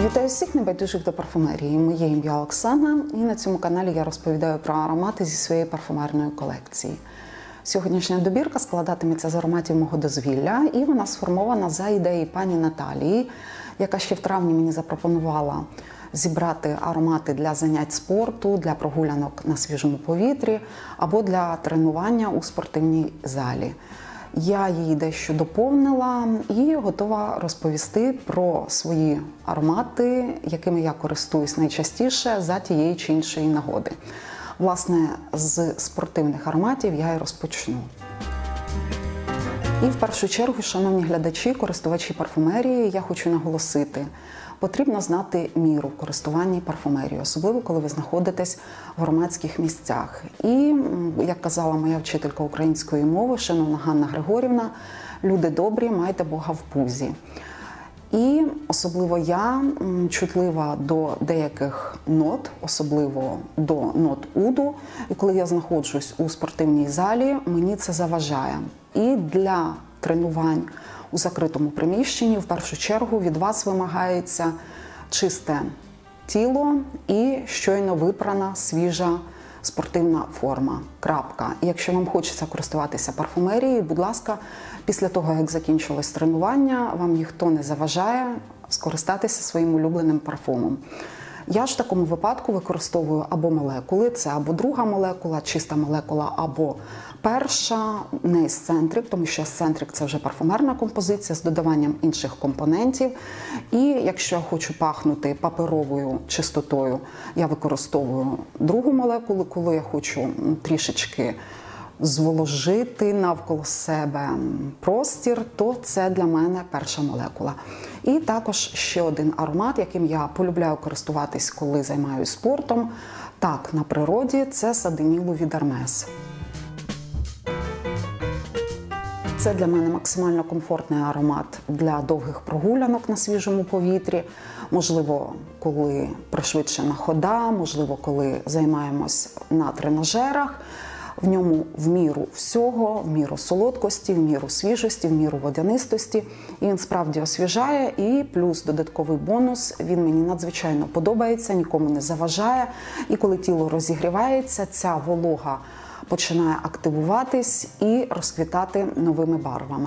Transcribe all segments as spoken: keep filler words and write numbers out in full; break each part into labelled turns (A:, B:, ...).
A: Вітаю всіх небайдужих до парфумерії. Моє ім'я Оксана, і на цьому каналі я розповідаю про аромати зі своєї парфумерної колекції. Сьогоднішня добірка складатиметься з ароматів мого дозвілля, і вона сформована за ідеї пані Наталії, яка ще в травні мені запропонувала зібрати аромати для занять спорту, для прогулянок на свіжому повітрі або для тренування у спортивній залі. Я її дещо доповнила і готова розповісти про свої аромати, якими я користуюсь найчастіше за тієї чи іншої нагоди. Власне, з спортивних ароматів я і розпочну. І в першу чергу, шановні глядачі, користувачі парфумерії, я хочу наголосити, потрібно знати міру в користуванні парфумерією, особливо коли ви знаходитесь в громадських місцях. І, як казала моя вчителька української мови, шановна Ганна Григорівна, люди добрі, майте Бога в пузі. І особливо я чутлива до деяких нот, особливо до нот уду. І коли я знаходжусь у спортивній залі, мені це заважає. І для тренувань у закритому приміщенні в першу чергу від вас вимагається чисте тіло і щойно випрана свіжа спортивна форма. Крапка. І якщо вам хочеться користуватися парфумерією, будь ласка, після того, як закінчилось тренування, вам ніхто не заважає скористатися своїм улюбленим парфумом. Я ж в такому випадку використовую або молекули, це або друга молекула, чиста молекула, або перша, не ексцентрик, тому що ексцентрик – це вже парфумерна композиція з додаванням інших компонентів. І якщо я хочу пахнути паперовою чистотою, я використовую другу молекулу, коли я хочу трішечки зволожити навколо себе простір, то це для мене перша молекула. І також ще один аромат, яким я полюбляю користуватись, коли займаюся спортом, так, на природі, це Саденіло від Hermès. Це для мене максимально комфортний аромат для довгих прогулянок на свіжому повітрі. Можливо, коли пришвидшена хода, можливо, коли займаємось на тренажерах. В ньому в міру всього, в міру солодкості, в міру свіжості, в міру водянистості. І він справді освіжає, і плюс додатковий бонус, він мені надзвичайно подобається, нікому не заважає. І коли тіло розігрівається, ця волога починає активуватись і розквітати новими барвами.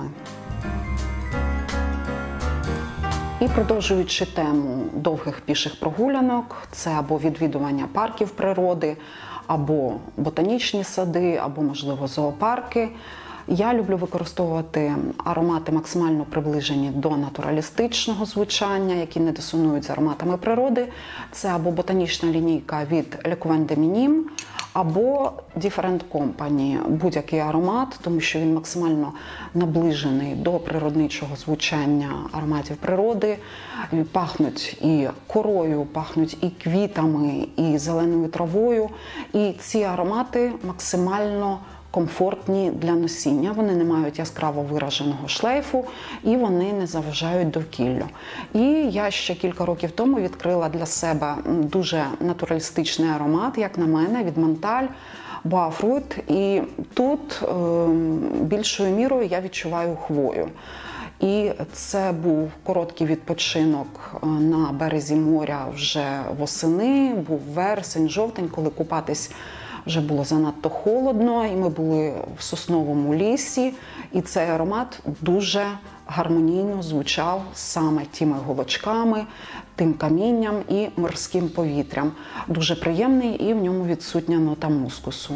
A: І продовжуючи тему довгих піших прогулянок, це або відвідування парків природи, або ботанічні сади, або, можливо, зоопарки. Я люблю використовувати аромати максимально приближені до натуралістичного звучання, які не дисонують з ароматами природи. Це або ботанічна лінійка від Le Coin des Minimes, або Different Company, будь-який аромат, тому що він максимально наближений до природничого звучання ароматів природи. Пахнуть і корою, пахнуть і квітами, і зеленою травою. І ці аромати максимально комфортні для носіння, вони не мають яскраво вираженого шлейфу і вони не заважають довкіллю. І я ще кілька років тому відкрила для себе дуже натуралістичний аромат, як на мене, від Монталь, Boa Fruit. І тут е, більшою мірою я відчуваю хвою. І це був короткий відпочинок на березі моря вже восени, був вересень, жовтень, коли купатись вже було занадто холодно, і ми були в сосновому лісі, і цей аромат дуже гармонійно звучав саме тими голочками, тим камінням і морським повітрям. Дуже приємний, і в ньому відсутня нота мускусу.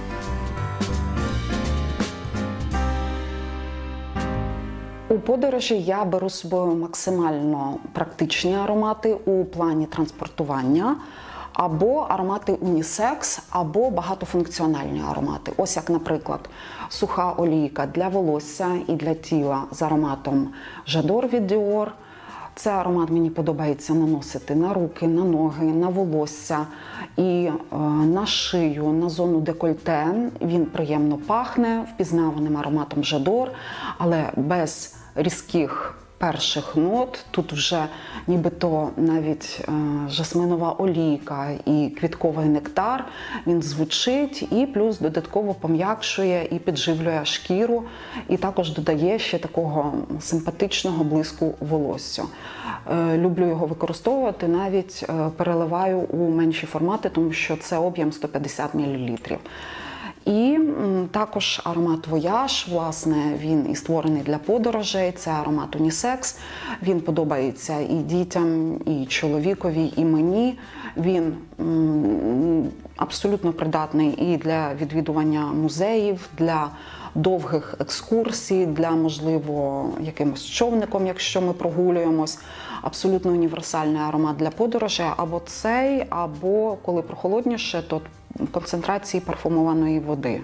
A: У подорожі я беру з собою максимально практичні аромати у плані транспортування, або аромати унісекс, або багатофункціональні аромати. Ось як, наприклад, суха олійка для волосся і для тіла з ароматом J'adore від Dior. Цей аромат мені подобається наносити на руки, на ноги, на волосся і е, на шию, на зону декольте. Він приємно пахне впізнаваним ароматом J'adore, але без різких перших нот. Тут вже нібито навіть е, жасминова олійка і квітковий нектар, він звучить і плюс додатково пом'якшує і підживлює шкіру, і також додає ще такого симпатичного блиску волосся. Е, люблю його використовувати, навіть е, переливаю у менші формати, тому що це об'єм сто п'ятдесят мілілітрів. І також аромат Вояж, власне, він і створений для подорожей, це аромат унісекс, він подобається і дітям, і чоловікові, і мені. Він абсолютно придатний і для відвідування музеїв, для довгих екскурсій, для, можливо, якимось човником, якщо ми прогулюємось. Абсолютно універсальний аромат для подорожей, або цей, або, коли прохолодніше, то концентрації парфумованої води.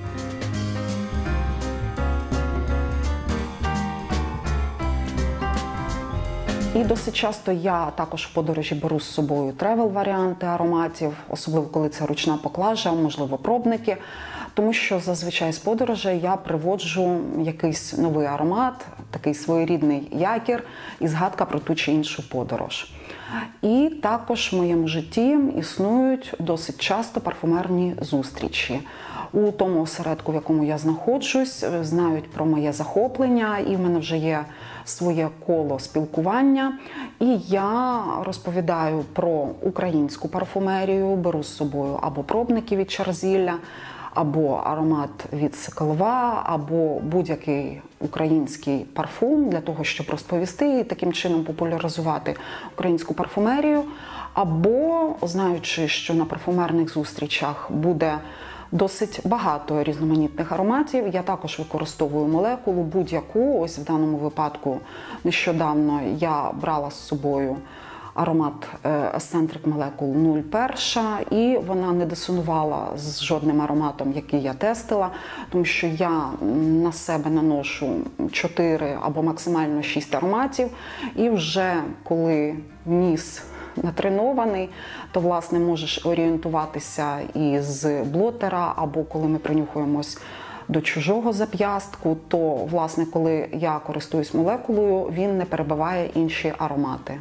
A: І досить часто я також в подорожі беру з собою тревел-варіанти ароматів, особливо коли це ручна поклажа, можливо, пробники, тому що зазвичай з подорожей я приводжу якийсь новий аромат, такий своєрідний якір і згадка про ту чи іншу подорож. І також в моєму житті існують досить часто парфумерні зустрічі. У тому осередку, в якому я знаходжусь, знають про моє захоплення, і в мене вже є своє коло спілкування. І я розповідаю про українську парфумерію, беру з собою або пробники від Чарзілля, або аромат від Соколова, або будь-який український парфум для того, щоб розповісти і таким чином популяризувати українську парфумерію, або, знаючи, що на парфумерних зустрічах буде досить багато різноманітних ароматів, я також використовую молекулу будь-яку. Ось в даному випадку нещодавно я брала з собою аромат Eccentric Molecule нуль один, і вона не дисонувала з жодним ароматом, який я тестила, тому що я на себе наношу чотири або максимально шість ароматів, і вже коли ніс натренований, то, власне, можеш орієнтуватися і з блотера, або коли ми принюхуємось до чужого зап'ястку, то, власне, коли я користуюсь молекулою, він не перебиває інші аромати.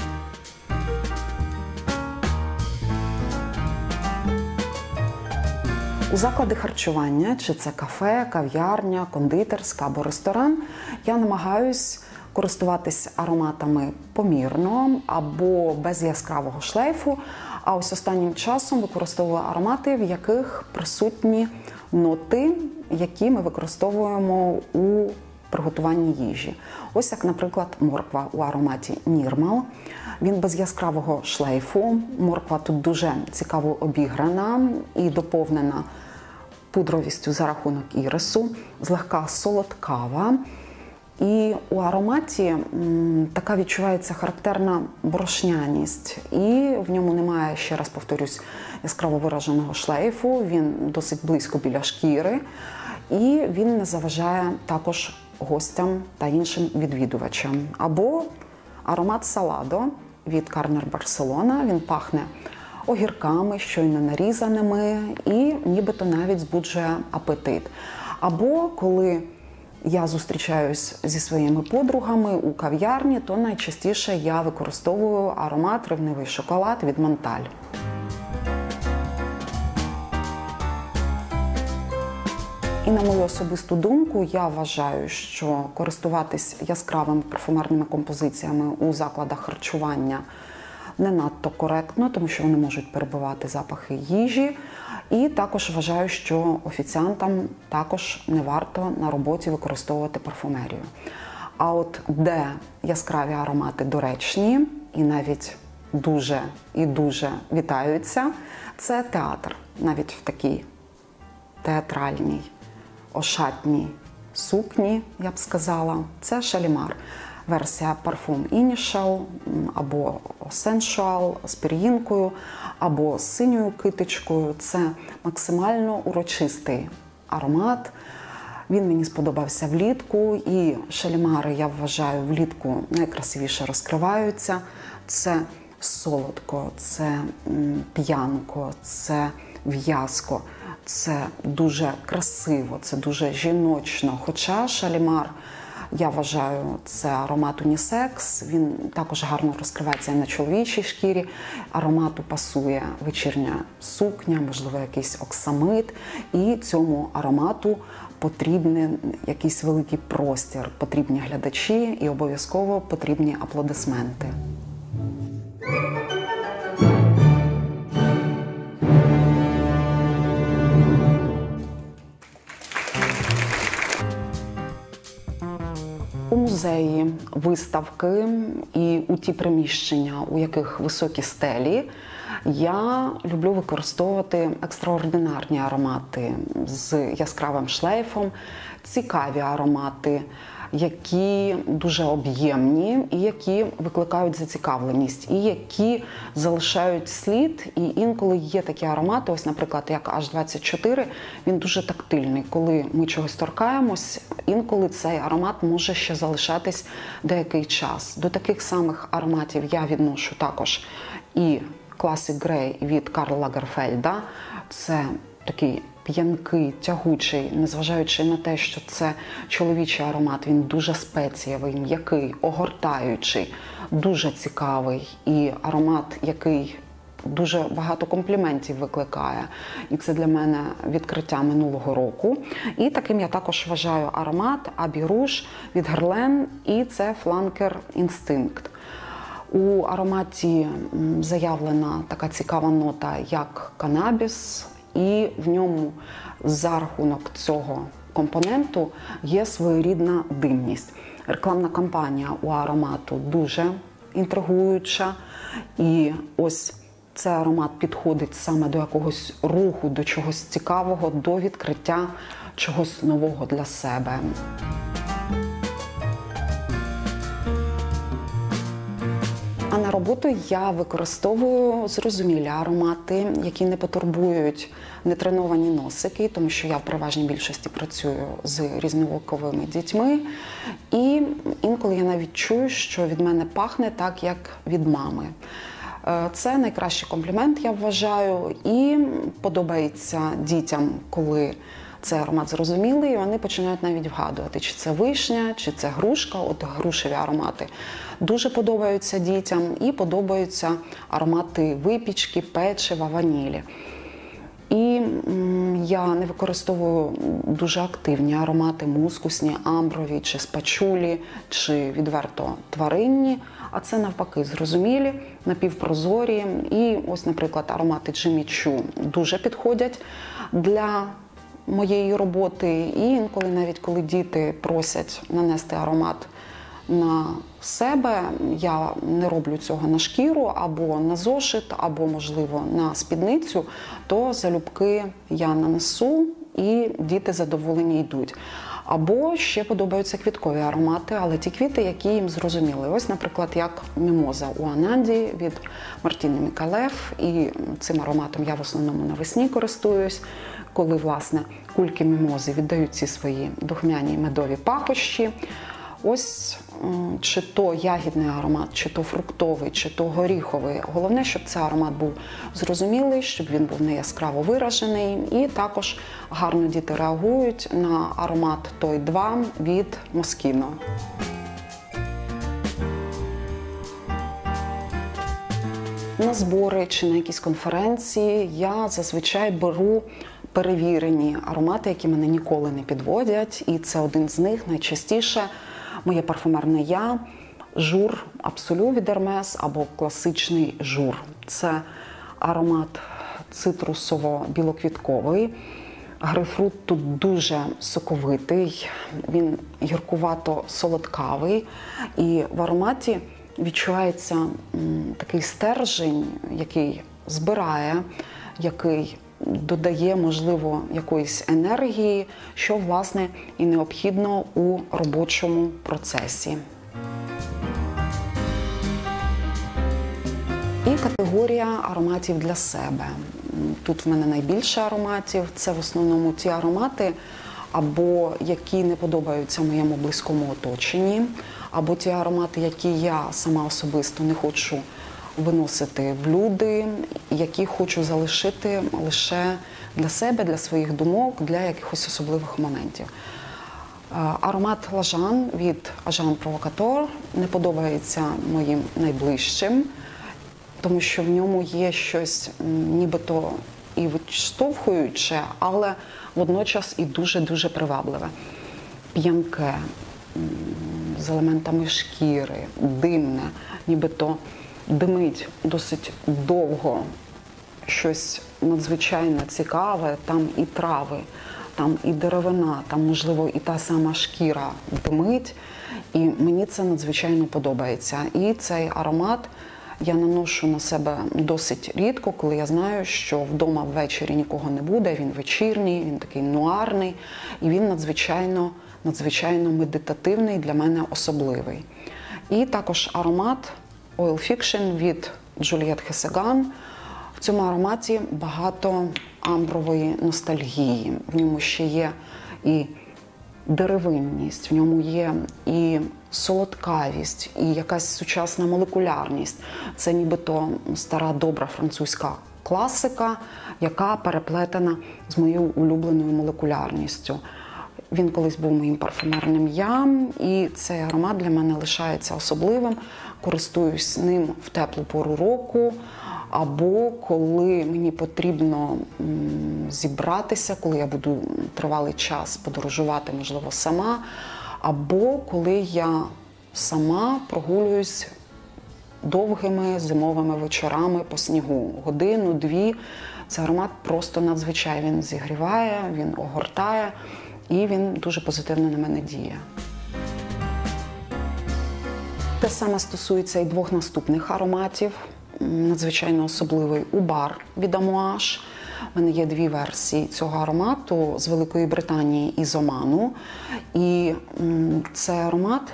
A: У заклади харчування, чи це кафе, кав'ярня, кондитерська або ресторан, я намагаюсь користуватись ароматами помірно або без яскравого шлейфу, а ось останнім часом використовую аромати, в яких присутні ноти, які ми використовуємо у приготуванні їжі. Ось як, наприклад, морква у ароматі Нірмал. Він без яскравого шлейфу. Морква тут дуже цікаво обіграна і доповнена пудровістю за рахунок ірису, злегка солодкава. І у ароматі м, така відчувається характерна борошняність. І в ньому немає, ще раз повторюсь, яскраво вираженого шлейфу, він досить близько біля шкіри. І він не заважає також гостям та іншим відвідувачам. Або аромат Саладо від Карнер Барселона. Він пахне огірками, щойно нарізаними і нібито навіть збуджує апетит. Або коли я зустрічаюсь зі своїми подругами у кав'ярні, то найчастіше я використовую аромат «Ревнивий шоколад» від Монталь. І на мою особисту думку, я вважаю, що користуватись яскравими парфумерними композиціями у закладах харчування не надто коректно, тому що вони можуть перебивати запахи їжі. І також вважаю, що офіціантам також не варто на роботі використовувати парфумерію. А от де яскраві аромати доречні і навіть дуже і дуже вітаються, це театр. Навіть в такій театральній, ошатній сукні, я б сказала, це Шалімар. Версія парфум Initial або Sensual з пір'їнкою, або з синьою китичкою. Це максимально урочистий аромат. Він мені сподобався влітку, і шалімари, я вважаю, влітку найкрасивіше розкриваються. Це солодко, це п'янко, це в'язко, це дуже красиво, це дуже жіночно. Хоча шалімар Я вважаю, це аромат унісекс, він також гарно розкривається на чоловічій шкірі. Аромату пасує вечірня сукня, можливо, якийсь оксамит. І цьому аромату потрібен якийсь великий простір, потрібні глядачі і обов'язково потрібні аплодисменти. У музеї, виставки і у ті приміщення, у яких високі стелі, я люблю використовувати екстраординарні аромати з яскравим шлейфом, цікаві аромати, які дуже об'ємні і які викликають зацікавленість, і які залишають слід. І інколи є такі аромати, ось, наприклад, як аш двадцять чотири, він дуже тактильний. Коли ми чогось торкаємось, інколи цей аромат може ще залишатись деякий час. До таких самих ароматів я відношу також і Classic Grey від Карла Лагерфельда. Це такий п'янкий, тягучий, незважаючи на те, що це чоловічий аромат, він дуже спецієвий, м'який, огортаючий, дуже цікавий. І аромат, який дуже багато компліментів викликає. І це для мене відкриття минулого року. І таким я також вважаю аромат Abbey Rouge від Guerlain, і це Flanker Instinct. У ароматі заявлена така цікава нота, як канабіс, і в ньому за рахунок цього компоненту є своєрідна димність. Рекламна кампанія у аромату дуже інтригуюча, і ось цей аромат підходить саме до якогось руху, до чогось цікавого, до відкриття чогось нового для себе. А на роботу я використовую зрозумілі аромати, які не потурбують нетреновані носики, тому що я в переважній більшості працюю з різновіковими дітьми. І інколи я навіть чую, що від мене пахне так, як від мами. Це найкращий комплімент, я вважаю, і подобається дітям, коли цей аромат зрозумілий, і вони починають навіть вгадувати, чи це вишня, чи це грушка. От грушеві аромати дуже подобаються дітям, і подобаються аромати випічки, печива, ванілі. І я не використовую дуже активні аромати, мускусні, амброві, чи спачулі, чи відверто тваринні, а це навпаки зрозумілі, напівпрозорі. І ось, наприклад, аромати Джиммі Чу дуже підходять для моєї роботи. І інколи, навіть коли діти просять нанести аромат на себе, я не роблю цього на шкіру, або на зошит, або, можливо, на спідницю, то залюбки я нанесу, і діти задоволені йдуть. Або ще подобаються квіткові аромати, але ті квіти, які їм зрозуміли. Ось, наприклад, як мімоза у Ананді від Мартіни Мікалев. І цим ароматом я в основному навесні користуюсь, коли, власне, кульки мімози віддають ці свої духмяні медові пахощі. Ось чи то ягідний аромат, чи то фруктовий, чи то горіховий. Головне, щоб цей аромат був зрозумілий, щоб він був не яскраво виражений. І також гарно діти реагують на аромат той два від Moschino. На збори чи на якісь конференції я зазвичай беру перевірені аромати, які мене ніколи не підводять. І це один з них найчастіше моє парфумерне я, жур Абсолю від Hermès або класичний жур. Це аромат цитрусово-білоквітковий. Грейпфрут тут дуже соковитий, він гіркувато-солодкавий. І в ароматі відчувається м, такий стержень, який збирає, який додає, можливо, якоїсь енергії, що, власне, і необхідно у робочому процесі. І категорія ароматів для себе. Тут в мене найбільше ароматів. Це в основному ті аромати, або які не подобаються моєму близькому оточенні, або ті аромати, які я сама особисто не хочу виносити в люди, які хочу залишити лише для себе, для своїх думок, для якихось особливих моментів. Аромат Лажан від Agent Provocateur не подобається моїм найближчим, тому що в ньому є щось нібито і відштовхуюче, але водночас і дуже-дуже привабливе. П'янке, з елементами шкіри, димне, нібито димить досить довго, щось надзвичайно цікаве, там і трави, там і деревина, там, можливо, і та сама шкіра димить, і мені це надзвичайно подобається. І цей аромат я наношу на себе досить рідко, коли я знаю, що вдома ввечері нікого не буде, він вечірній, він такий нуарний, і він надзвичайно, надзвичайно медитативний, для мене особливий. І також аромат Oil Fiction від Juliette Hessegan. В цьому ароматі багато амбрової ностальгії. В ньому ще є і деревинність, в ньому є і солодкавість, і якась сучасна молекулярність. Це нібито стара добра французька класика, яка переплетена з моєю улюбленою молекулярністю. Він колись був моїм парфумерним я, і цей аромат для мене лишається особливим. Користуюсь ним в теплу пору року, або коли мені потрібно зібратися, коли я буду тривалий час подорожувати, можливо, сама, або коли я сама прогулююсь довгими зимовими вечорами по снігу. Годину, дві. Цей аромат просто надзвичайний. Він зігріває, він огортає, і він дуже позитивно на мене діє. Те саме стосується і двох наступних ароматів. Надзвичайно особливий Убар від Амуаж. У мене є дві версії цього аромату з Великої Британії і з Оману. І цей аромат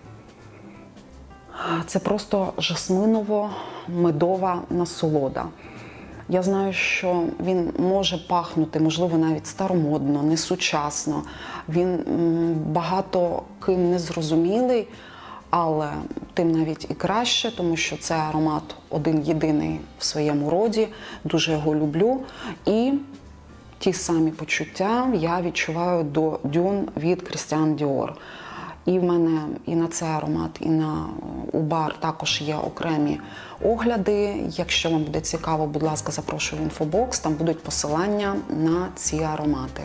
A: – це просто жасминово-медова насолода. Я знаю, що він може пахнути, можливо, навіть старомодно, несучасно. Він багато ким незрозумілий, але тим навіть і краще, тому що це аромат один-єдиний в своєму роді, дуже його люблю. І ті самі почуття я відчуваю до Dune від Christian Dior. І в мене і на цей аромат, і на Убар також є окремі огляди. Якщо вам буде цікаво, будь ласка, запрошую в інфобокс, там будуть посилання на ці аромати.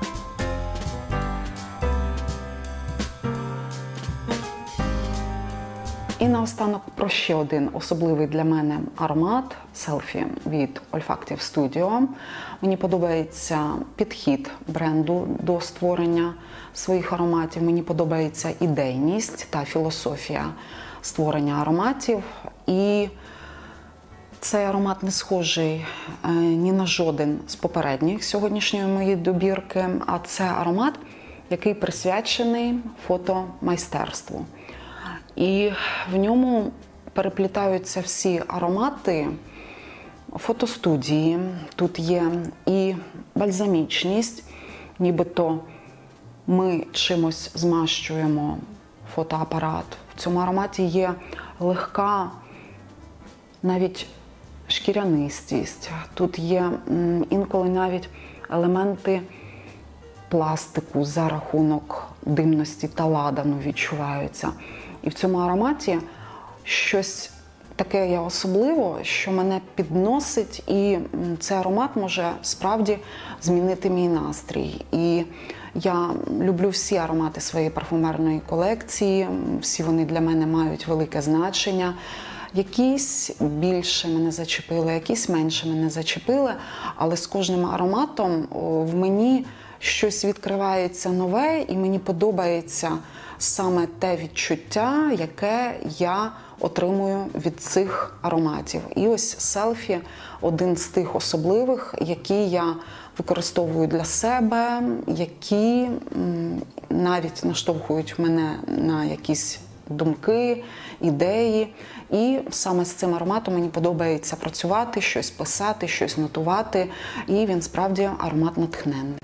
A: І наостанок про ще один особливий для мене аромат – Selfie від Olfactive Studio. Мені подобається підхід бренду до створення своїх ароматів. Мені подобається ідейність та філософія створення ароматів. І цей аромат не схожий е, ні на жоден з попередніх сьогоднішньої моєї добірки, а це аромат, який присвячений фотомайстерству. І в ньому переплітаються всі аромати фотостудії. Тут є і бальзамічність, нібито ми чимось змащуємо фотоапарат. В цьому ароматі є легка навіть шкірянистість. Тут є інколи навіть елементи пластику за рахунок димності та ладану відчуваються. І в цьому ароматі щось таке є особливе, що мене підносить, і цей аромат може справді змінити мій настрій. І я люблю всі аромати своєї парфумерної колекції, всі вони для мене мають велике значення. Якісь більше мене зачепили, якісь менше мене зачепили, але з кожним ароматом в мені щось відкривається нове, і мені подобається саме те відчуття, яке я отримую від цих ароматів. І ось Selfie – один з тих особливих, які я використовую для себе, які навіть наштовхують мене на якісь думки, ідеї. І саме з цим ароматом мені подобається працювати, щось писати, щось нотувати. І він справді аромат-натхненник.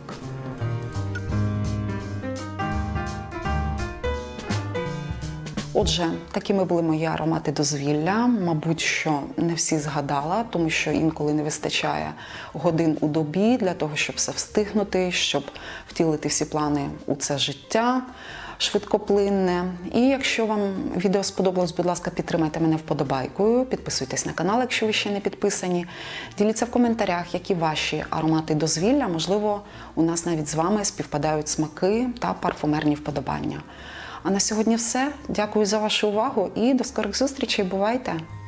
A: Отже, такими були мої аромати дозвілля. Мабуть, що не всі згадала, тому що інколи не вистачає годин у добі для того, щоб все встигнути, щоб втілити всі плани у це життя швидкоплинне. І якщо вам відео сподобалось, будь ласка, підтримайте мене вподобайкою, підписуйтесь на канал, якщо ви ще не підписані. Діліться в коментарях, які ваші аромати дозвілля. Можливо, у нас навіть з вами співпадають смаки та парфумерні вподобання. А на сьогодні все. Дякую за вашу увагу і до скорих зустрічей. Бувайте!